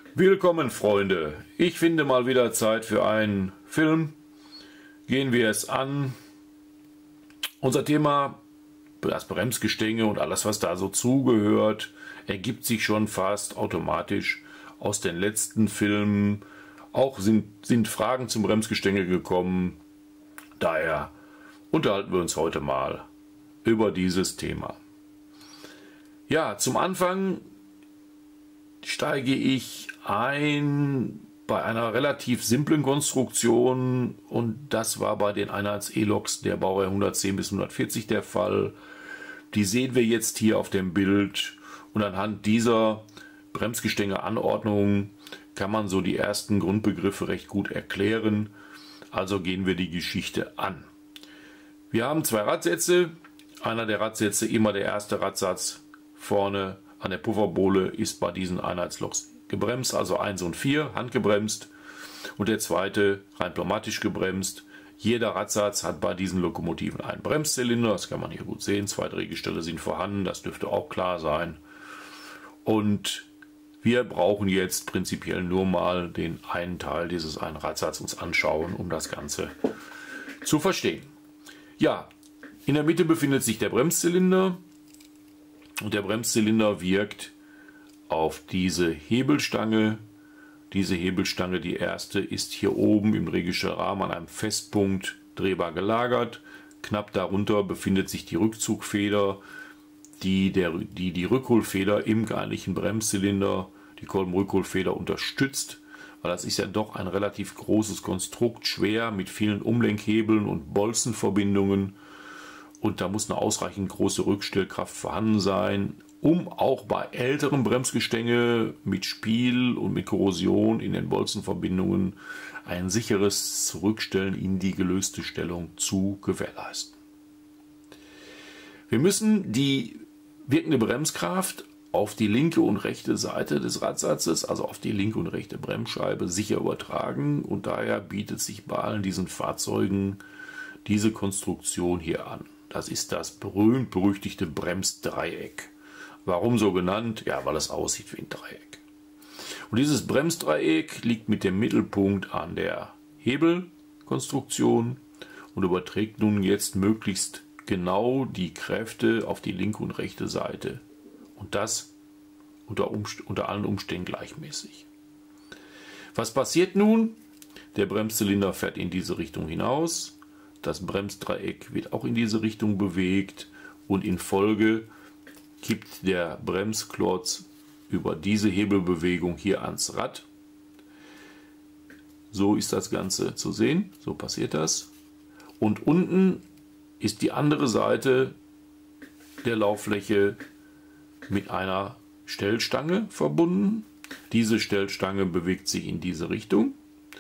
Willkommen, Freunde. Ich finde mal wieder Zeit für einen Film. Gehen wir es an. Unser Thema, das Bremsgestänge und alles, was da so zugehört, ergibt sich schon fast automatisch aus den letzten Filmen. Auch sind Fragen zum Bremsgestänge gekommen. Daher unterhalten wir uns heute mal über dieses Thema. Ja, zum Anfang steige ich ein bei einer relativ simplen Konstruktion, und das war bei den Einheits-E-Loks der Baureihe 110 bis 140 der Fall. Die sehen wir jetzt hier auf dem Bild, und anhand dieser Bremsgestänge-Anordnung kann man so die ersten Grundbegriffe recht gut erklären. Also gehen wir die Geschichte an. Wir haben zwei Radsätze. Einer der Radsätze, immer der erste Radsatz vorne an der Pufferbohle, ist bei diesen Einheitsloks gebremst, also 1 und 4 handgebremst, und der zweite rein pneumatisch gebremst. Jeder Radsatz hat bei diesen Lokomotiven einen Bremszylinder, das kann man hier gut sehen, zwei Drehgestelle sind vorhanden, das dürfte auch klar sein. Und wir brauchen jetzt prinzipiell nur mal den einen Teil dieses einen Radsatzes uns anschauen, um das Ganze zu verstehen. Ja, in der Mitte befindet sich der Bremszylinder, und der Bremszylinder wirkt auf diese Hebelstange. Diese Hebelstange, die erste, ist hier oben im Drehgestellrahmen an einem Festpunkt drehbar gelagert. Knapp darunter befindet sich die Rückzugfeder, die die Rückholfeder im eigentlichen Bremszylinder, die Kolbenrückholfeder, unterstützt. Weil das ist ja doch ein relativ großes Konstrukt, schwer, mit vielen Umlenkhebeln und Bolzenverbindungen. Und da muss eine ausreichend große Rückstellkraft vorhanden sein, um auch bei älteren Bremsgestänge mit Spiel und mit Korrosion in den Bolzenverbindungen ein sicheres Zurückstellen in die gelöste Stellung zu gewährleisten. Wir müssen die wirkende Bremskraft auf die linke und rechte Seite des Radsatzes, also auf die linke und rechte Bremsscheibe, sicher übertragen, und daher bietet sich bei allen diesen Fahrzeugen diese Konstruktion hier an. Das ist das berühmt-berüchtigte Bremsdreieck. Warum so genannt? Ja, weil es aussieht wie ein Dreieck. Und dieses Bremsdreieck liegt mit dem Mittelpunkt an der Hebelkonstruktion und überträgt nun jetzt möglichst genau die Kräfte auf die linke und rechte Seite. Und das unter allen Umständen gleichmäßig. Was passiert nun? Der Bremszylinder fährt in diese Richtung hinaus. Das Bremsdreieck wird auch in diese Richtung bewegt, und in Folge kippt der Bremsklotz über diese Hebelbewegung hier ans Rad. So ist das Ganze zu sehen, so passiert das. Und unten ist die andere Seite der Lauffläche mit einer Stellstange verbunden. Diese Stellstange bewegt sich in diese Richtung.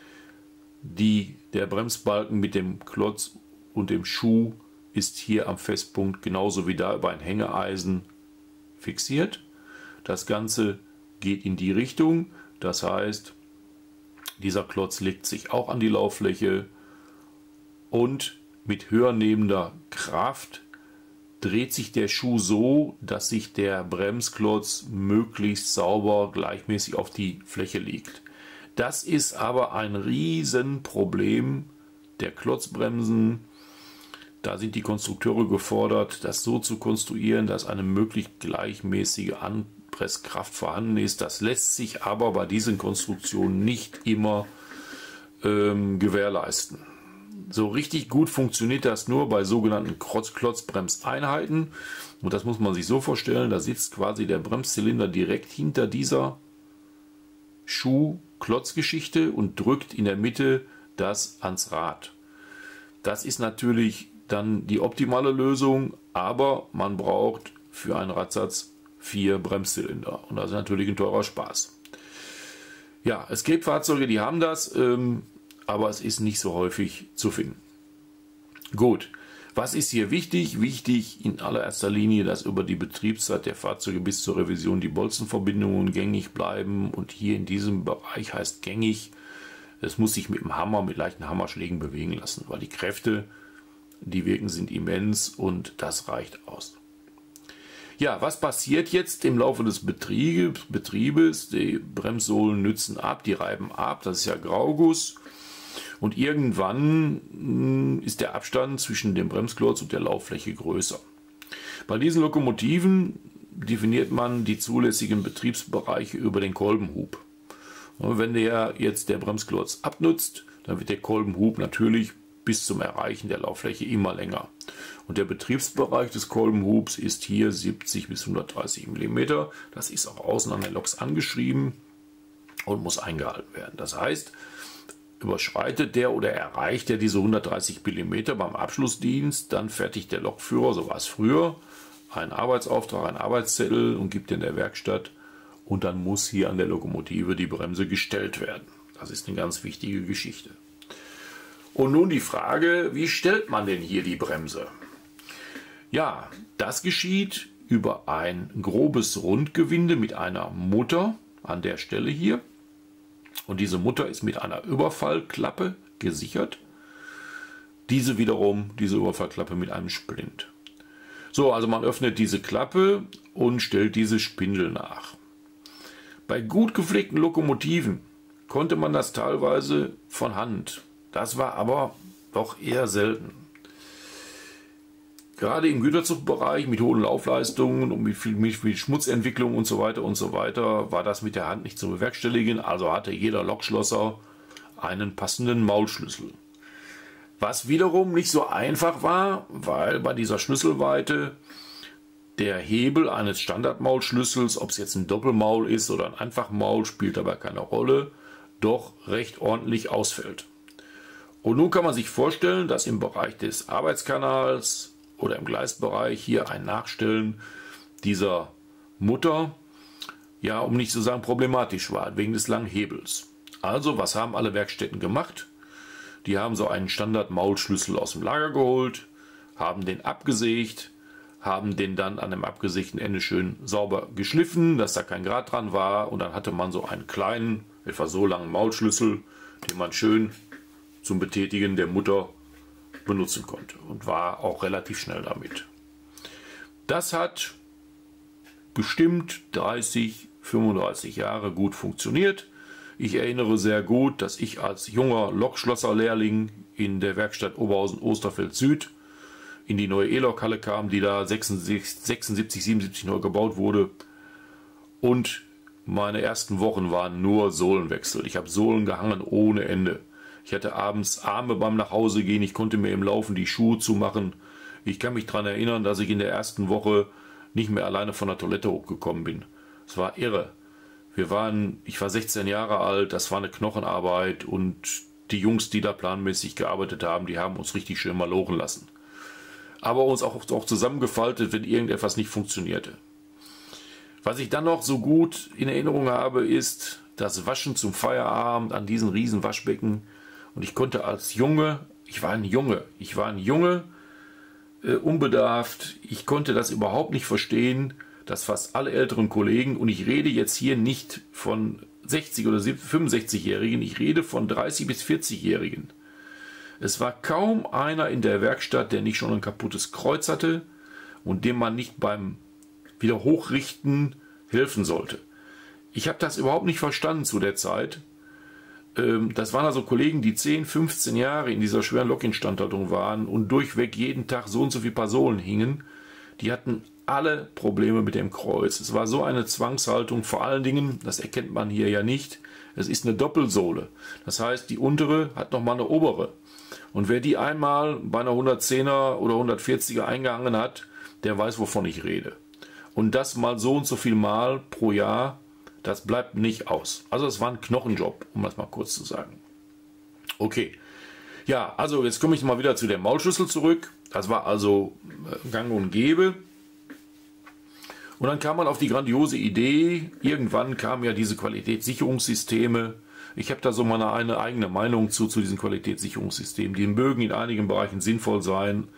Der Bremsbalken mit dem Klotz und dem Schuh ist hier am Festpunkt genauso wie da über ein Hängeeisen fixiert. Das Ganze geht in die Richtung, das heißt, dieser Klotz legt sich auch an die Lauffläche, und mit höher nehmender Kraft dreht sich der Schuh so, dass sich der Bremsklotz möglichst sauber gleichmäßig auf die Fläche legt. Das ist aber ein Riesenproblem der Klotzbremsen. Da sind die Konstrukteure gefordert, das so zu konstruieren, dass eine möglichst gleichmäßige Anpresskraft vorhanden ist. Das lässt sich aber bei diesen Konstruktionen nicht immer gewährleisten. So richtig gut funktioniert das nur bei sogenannten Klotzbremseinheiten. Und das muss man sich so vorstellen, da sitzt quasi der Bremszylinder direkt hinter dieser Schuh-Klotzgeschichte und drückt in der Mitte das ans Rad. Das ist natürlich dann die optimale Lösung, aber man braucht für einen Radsatz 4 Bremszylinder, und das ist natürlich ein teurer Spaß. Ja, es gibt Fahrzeuge, die haben das, aber es ist nicht so häufig zu finden. Gut, was ist hier wichtig? Wichtig in allererster Linie, dass über die Betriebszeit der Fahrzeuge bis zur Revision die Bolzenverbindungen gängig bleiben, und hier in diesem Bereich heißt gängig, es muss sich mit dem Hammer, mit leichten Hammerschlägen bewegen lassen, weil die Kräfte, die wirken, sind immens, und das reicht aus. Ja, was passiert jetzt im Laufe des Betriebes? Die Bremssohlen nützen ab, die reiben ab, das ist ja Grauguss. Und irgendwann ist der Abstand zwischen dem Bremsklotz und der Lauffläche größer. Bei diesen Lokomotiven definiert man die zulässigen Betriebsbereiche über den Kolbenhub. Und wenn der Bremsklotz abnutzt, dann wird der Kolbenhub natürlich bis zum Erreichen der Lauffläche immer länger. Und der Betriebsbereich des Kolbenhubs ist hier 70 bis 130 mm. Das ist auch außen an den Loks angeschrieben und muss eingehalten werden. Das heißt, überschreitet der oder erreicht er diese 130 mm beim Abschlussdienst, dann fertigt der Lokführer, so war es früher, einen Arbeitsauftrag, einen Arbeitszettel und gibt den der Werkstatt und dann muss hier an der Lokomotive die Bremse gestellt werden. Das ist eine ganz wichtige Geschichte. Und nun die Frage, wie stellt man denn hier die Bremse? Ja, das geschieht über ein grobes Rundgewinde mit einer Mutter an der Stelle hier. Und diese Mutter ist mit einer Überfallklappe gesichert. Diese Überfallklappe mit einem Splint. So, also man öffnet diese Klappe und stellt diese Spindel nach. Bei gut gepflegten Lokomotiven konnte man das teilweise von Hand. Das war aber doch eher selten. Gerade im Güterzugbereich mit hohen Laufleistungen und mit viel Schmutzentwicklung und so weiter war das mit der Hand nicht zu bewerkstelligen. Also hatte jeder Lokschlosser einen passenden Maulschlüssel. Was wiederum nicht so einfach war, weil bei dieser Schlüsselweite der Hebel eines Standardmaulschlüssels, ob es jetzt ein Doppelmaul ist oder ein Einfachmaul, spielt dabei keine Rolle, doch recht ordentlich ausfällt. Und nun kann man sich vorstellen, dass im Bereich des Arbeitskanals oder im Gleisbereich hier ein Nachstellen dieser Mutter, ja, um nicht zu sagen problematisch war, wegen des langen Hebels. Also, was haben alle Werkstätten gemacht? Die haben so einen Standard-Maulschlüssel aus dem Lager geholt, haben den abgesägt, haben den dann an dem abgesägten Ende schön sauber geschliffen, dass da kein Grat dran war und dann hatte man so einen kleinen, etwa so langen Maulschlüssel, den man schön zum Betätigen der Mutter benutzen konnte und war auch relativ schnell damit. Das hat bestimmt 30, 35 Jahre gut funktioniert. Ich erinnere sehr gut, dass ich als junger Lokschlosserlehrling in der Werkstatt Oberhausen-Osterfeld Süd in die neue E-Lok-Halle kam, die da 76, 77 neu gebaut wurde. Und meine ersten Wochen waren nur Sohlenwechsel. Ich habe Sohlen gehangen ohne Ende. Ich hatte abends Arme beim Nachhausegehen, ich konnte mir im Laufen die Schuhe zumachen. Ich kann mich daran erinnern, dass ich in der ersten Woche nicht mehr alleine von der Toilette hochgekommen bin. Es war irre. Ich war 16 Jahre alt, das war eine Knochenarbeit und die Jungs, die da planmäßig gearbeitet haben, die haben uns richtig schön malochen lassen. Aber uns auch zusammengefaltet, wenn irgendetwas nicht funktionierte. Was ich dann noch so gut in Erinnerung habe, ist das Waschen zum Feierabend an diesen riesen Waschbecken. Und ich konnte als Junge, ich war ein Junge, unbedarft, ich konnte das überhaupt nicht verstehen, dass fast alle älteren Kollegen, und ich rede jetzt hier nicht von 60- oder 65-Jährigen, ich rede von 30- bis 40-Jährigen. Es war kaum einer in der Werkstatt, der nicht schon ein kaputtes Kreuz hatte und dem man nicht beim Wiederhochrichten helfen sollte. Ich habe das überhaupt nicht verstanden zu der Zeit. Das waren also Kollegen, die 10, 15 Jahre in dieser schweren Lokinstandhaltung waren und durchweg jeden Tag so und so viele Personen hingen. Die hatten alle Probleme mit dem Kreuz. Es war so eine Zwangshaltung, vor allen Dingen, das erkennt man hier ja nicht, es ist eine Doppelsohle. Das heißt, die untere hat nochmal eine obere. Und wer die einmal bei einer 110er oder 140er eingehangen hat, der weiß, wovon ich rede. Und das mal so und so viel Mal pro Jahr, das bleibt nicht aus. Also es war ein Knochenjob, um das mal kurz zu sagen. Okay, ja, also jetzt komme ich mal wieder zu dem Maulschlüssel zurück. Das war also gang und gäbe. Und dann kam man auf die grandiose Idee, irgendwann kamen ja diese Qualitätssicherungssysteme. Ich habe da so mal eine eigene Meinung zu diesen Qualitätssicherungssystemen. Die mögen in einigen Bereichen sinnvoll sein,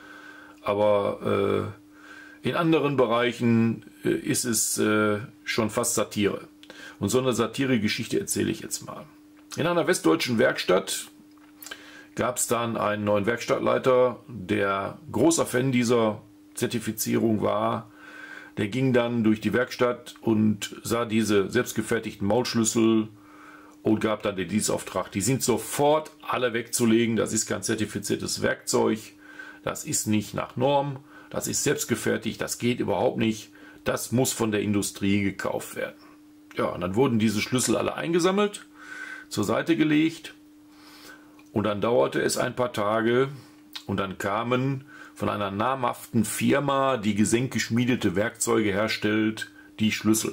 aber in anderen Bereichen ist es schon fast Satire. Und so eine Satire-Geschichte erzähle ich jetzt mal. In einer westdeutschen Werkstatt gab es dann einen neuen Werkstattleiter, der großer Fan dieser Zertifizierung war. Der ging dann durch die Werkstatt und sah diese selbstgefertigten Maulschlüssel und gab dann den Dienstauftrag. Die sind sofort alle wegzulegen. Das ist kein zertifiziertes Werkzeug. Das ist nicht nach Norm. Das ist selbstgefertigt. Das geht überhaupt nicht. Das muss von der Industrie gekauft werden. Ja, und dann wurden diese Schlüssel alle eingesammelt, zur Seite gelegt. Und dann dauerte es ein paar Tage und dann kamen von einer namhaften Firma, die gesenkgeschmiedete Werkzeuge herstellt, die Schlüssel.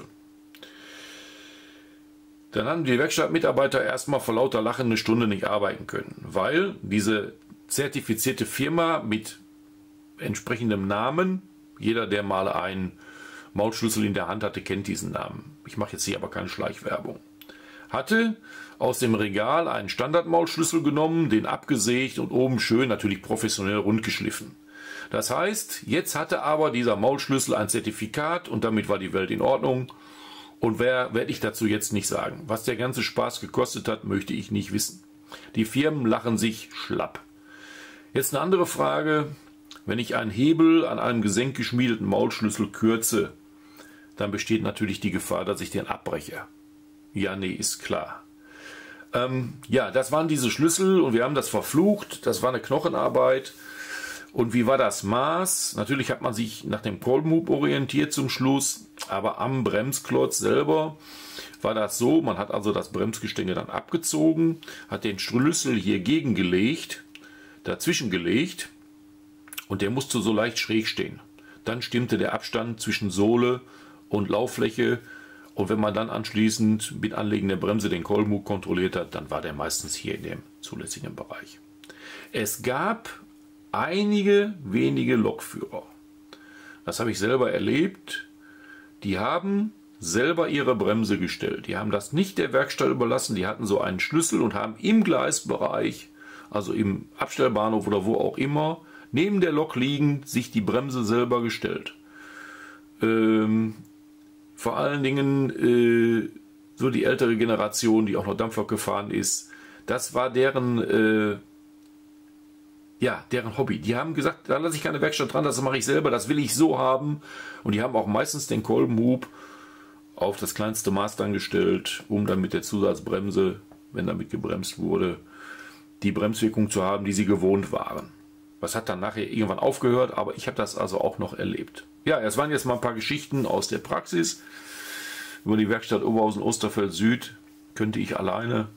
Dann haben die Werkstattmitarbeiter erstmal vor lauter Lachen eine Stunde nicht arbeiten können, weil diese zertifizierte Firma mit entsprechendem Namen, jeder, der mal einen Maulschlüssel in der Hand hatte, kennt diesen Namen. Ich mache jetzt hier aber keine Schleichwerbung. Hatte aus dem Regal einen Standardmaulschlüssel genommen, den abgesägt und oben schön natürlich professionell rund geschliffen. Das heißt, jetzt hatte aber dieser Maulschlüssel ein Zertifikat und damit war die Welt in Ordnung. Und werde ich dazu jetzt nicht sagen. Was der ganze Spaß gekostet hat, möchte ich nicht wissen. Die Firmen lachen sich schlapp. Jetzt eine andere Frage. Wenn ich einen Hebel an einem gesenkgeschmiedeten Maulschlüssel kürze, dann besteht natürlich die Gefahr, dass ich den abbreche. Ja, nee, ist klar. Ja, das waren diese Schlüssel und wir haben das verflucht. Das war eine Knochenarbeit. Und wie war das Maß? Natürlich hat man sich nach dem Kolbenhub orientiert zum Schluss, aber am Bremsklotz selber war das so, man hat also das Bremsgestänge dann abgezogen, hat den Schlüssel hier gegengelegt, dazwischen gelegt und der musste so leicht schräg stehen. Dann stimmte der Abstand zwischen Sohle und Lauffläche und wenn man dann anschließend mit Anlegen der Bremse den Kolbenhub kontrolliert hat, dann war der meistens hier in dem zulässigen Bereich. Es gab einige wenige Lokführer, das habe ich selber erlebt, die haben selber ihre Bremse gestellt. Die haben das nicht der Werkstatt überlassen, die hatten so einen Schlüssel und haben im Gleisbereich, also im Abstellbahnhof oder wo auch immer, neben der Lok liegend, sich die Bremse selber gestellt. Vor allen Dingen so die ältere Generation, die auch noch Dampflok gefahren ist, das war deren Hobby. Die haben gesagt, da lasse ich keine Werkstatt dran, das mache ich selber, das will ich so haben. Und die haben auch meistens den Kolbenhub auf das kleinste Maß dann gestellt, um dann mit der Zusatzbremse, wenn damit gebremst wurde, die Bremswirkung zu haben, die sie gewohnt waren. Was hat dann nachher irgendwann aufgehört, aber ich habe das also auch noch erlebt. Ja, es waren jetzt mal ein paar Geschichten aus der Praxis. Über die Werkstatt Oberhausen-Osterfeld Süd könnte ich alleine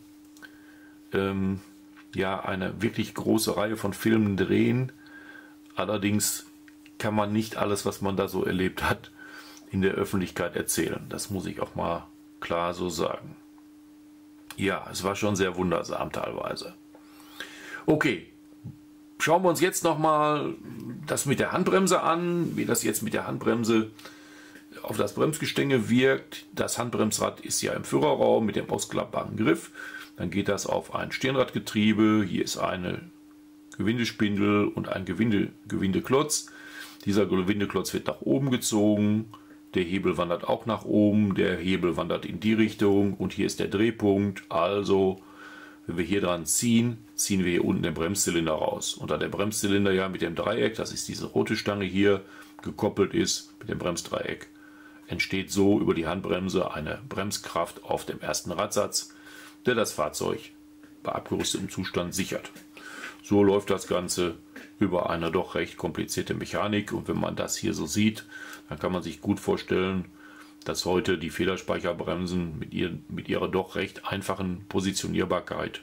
eine wirklich große Reihe von Filmen drehen. Allerdings kann man nicht alles, was man da so erlebt hat, in der Öffentlichkeit erzählen. Das muss ich auch mal klar so sagen. Ja, es war schon sehr wundersam teilweise. Okay, schauen wir uns jetzt nochmal das mit der Handbremse an, wie das jetzt mit der Handbremse auf das Bremsgestänge wirkt. Das Handbremsrad ist ja im Führerraum mit dem ausklappbaren Griff. Dann geht das auf ein Stirnradgetriebe. Hier ist eine Gewindespindel und ein Gewindeklotz. Dieser Gewindeklotz wird nach oben gezogen. Der Hebel wandert auch nach oben. Der Hebel wandert in die Richtung. Und hier ist der Drehpunkt. Also, wenn wir hier dran ziehen, ziehen wir hier unten den Bremszylinder raus. Und da der Bremszylinder ja mit dem Dreieck, das ist diese rote Stange hier, gekoppelt ist mit dem Bremsdreieck, entsteht so über die Handbremse eine Bremskraft auf dem ersten Radsatz, der das Fahrzeug bei abgerüstetem Zustand sichert. So läuft das Ganze über eine doch recht komplizierte Mechanik und wenn man das hier so sieht, dann kann man sich gut vorstellen, dass heute die Federspeicherbremsen mit ihrer doch recht einfachen Positionierbarkeit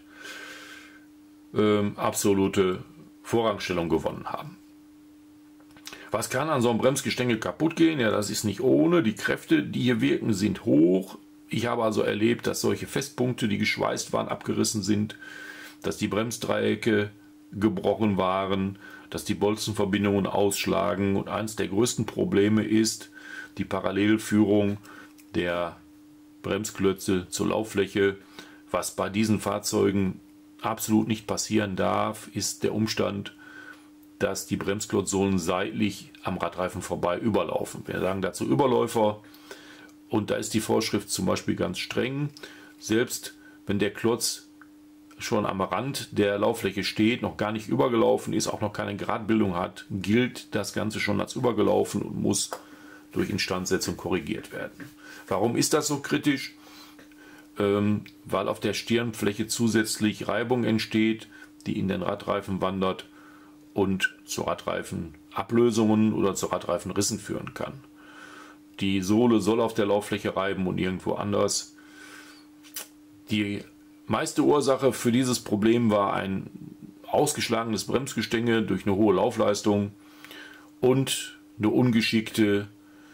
absolute Vorrangstellung gewonnen haben. Was kann an so einem Bremsgestänge kaputt gehen? Ja, das ist nicht ohne. Die Kräfte, die hier wirken, sind hoch. Ich habe also erlebt, dass solche Festpunkte, die geschweißt waren, abgerissen sind, dass die Bremsdreiecke gebrochen waren, dass die Bolzenverbindungen ausschlagen. Und eines der größten Probleme ist die Parallelführung der Bremsklötze zur Lauffläche. Was bei diesen Fahrzeugen absolut nicht passieren darf, ist der Umstand, dass die Bremsklotzsohlen seitlich am Radreifen vorbei überlaufen. Wir sagen dazu Überläufer. Und da ist die Vorschrift zum Beispiel ganz streng. Selbst wenn der Klotz schon am Rand der Lauffläche steht, noch gar nicht übergelaufen ist, auch noch keine Gradbildung hat, gilt das Ganze schon als übergelaufen und muss durch Instandsetzung korrigiert werden. Warum ist das so kritisch? Weil auf der Stirnfläche zusätzlich Reibung entsteht, die in den Radreifen wandert und zu Radreifenablösungen oder zu Radreifenrissen führen kann. Die Sohle soll auf der Lauffläche reiben und irgendwo anders. Die meiste Ursache für dieses Problem war ein ausgeschlagenes Bremsgestänge durch eine hohe Laufleistung und eine ungeschickter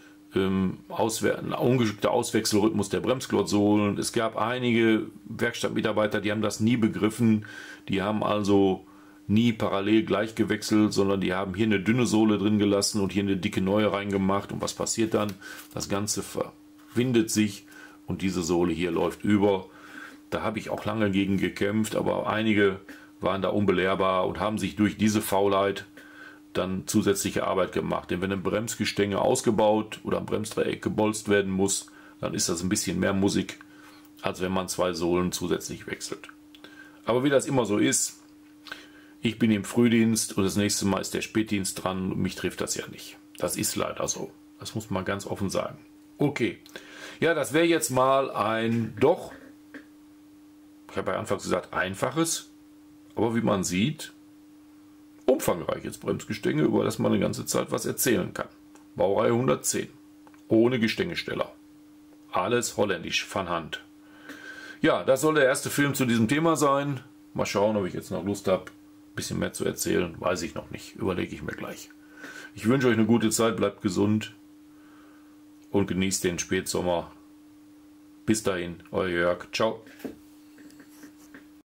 Auswechselrhythmus der Bremsklotsohlen. Es gab einige Werkstattmitarbeiter, die haben das nie begriffen. Die haben also nie parallel gleich gewechselt, sondern die haben hier eine dünne Sohle drin gelassen und hier eine dicke neue reingemacht. Und was passiert dann? Das Ganze verwindet sich und diese Sohle hier läuft über. Da habe ich auch lange gegen gekämpft, aber einige waren da unbelehrbar und haben sich durch diese Faulheit dann zusätzliche Arbeit gemacht. Denn wenn ein Bremsgestänge ausgebaut oder ein Bremsdreieck gebolzt werden muss, dann ist das ein bisschen mehr Musik, als wenn man 2 Sohlen zusätzlich wechselt. Aber wie das immer so ist, ich bin im Frühdienst und das nächste Mal ist der Spätdienst dran und mich trifft das ja nicht. Das ist leider so. Das muss man ganz offen sagen. Okay, ja, das wäre jetzt mal ein doch, ich habe ja anfangs gesagt, einfaches, aber wie man sieht, umfangreiches Bremsgestänge, über das man eine ganze Zeit was erzählen kann. Baureihe 110, ohne Gestängesteller. Alles holländisch, von Hand. Ja, das soll der erste Film zu diesem Thema sein. Mal schauen, ob ich jetzt noch Lust habe, ein bisschen mehr zu erzählen. Weiß ich noch nicht, überlege ich mir gleich. Ich wünsche euch eine gute Zeit, bleibt gesund und genießt den Spätsommer. Bis dahin, euer Jörg. Ciao.